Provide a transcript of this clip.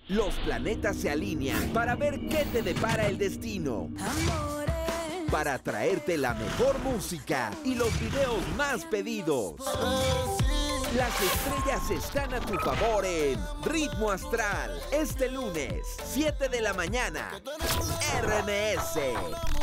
Los planetas se alinean para ver qué te depara el destino. Para traerte la mejor música y los videos más pedidos. Las estrellas están a tu favor en Ritmo Astral. Este lunes, 7 de la mañana. RMS.